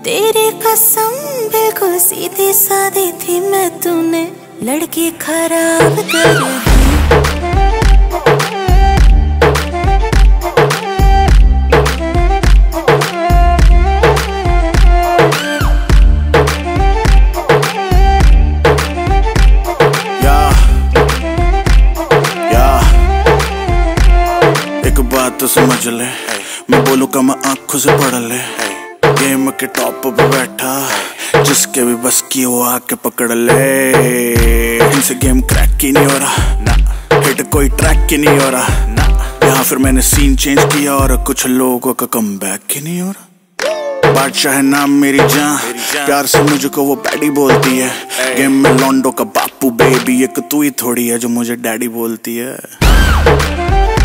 तेरी कसम बिल्कुल सीधी सादी थी मैं, तूने लड़की खराब कर दी। एक बात तो समझ ले, मैं बोलूँ का मैं आंखों से पढ़ ले। गेम के टॉप पे बैठा, जिसके भी बस की वो आके पकड़ ले। इनसे गेम क्रैक ही नहीं हो रहा ना, हिट कोई ट्रैक ही नहीं हो रहा ना। यहाँ फिर मैंने सीन चेंज किया और कुछ लोगों का कमबैक ही नहीं हो रहा। बादशाह है नाम मेरी जान, प्यार से मुझको वो पैडी बोलती है। गेम में लॉन्डो का बापू बेबी, एक तू ही थोड़ी है जो मुझे डैडी बोलती है।